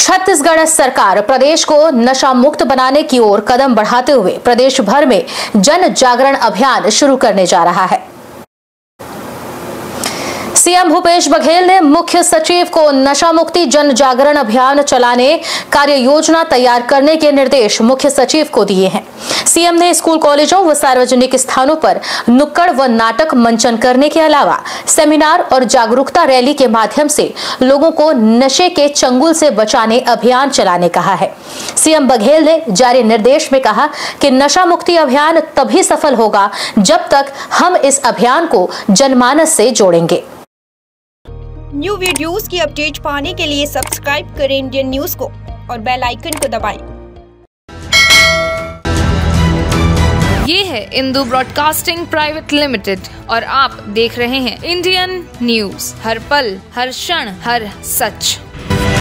छत्तीसगढ़ सरकार प्रदेश को नशा मुक्त बनाने की ओर कदम बढ़ाते हुए प्रदेश भर में जन जागरण अभियान शुरू करने जा रहा है। सीएम भूपेश बघेल ने मुख्य सचिव को नशा मुक्ति जन जागरण अभियान चलाने कार्य योजना तैयार करने के निर्देश मुख्य सचिव को दिए हैं। सीएम ने स्कूल, कॉलेजों व सार्वजनिक स्थानों पर नुक्कड़ व नाटक मंचन करने के अलावा सेमिनार और जागरूकता रैली के माध्यम से लोगों को नशे के चंगुल से बचाने अभियान चलाने कहा है। सीएम बघेल ने जारी निर्देश में कहा कि नशा मुक्ति अभियान तभी सफल होगा जब तक हम इस अभियान को जनमानस से जोड़ेंगे। न्यू वीडियोस की अपडेट पाने के लिए सब्सक्राइब करें इंडियन न्यूज को और बेल आइकन को दबाएं। ये है इंदू ब्रॉडकास्टिंग प्राइवेट लिमिटेड और आप देख रहे हैं इंडियन न्यूज, हर पल, हर क्षण, हर सच।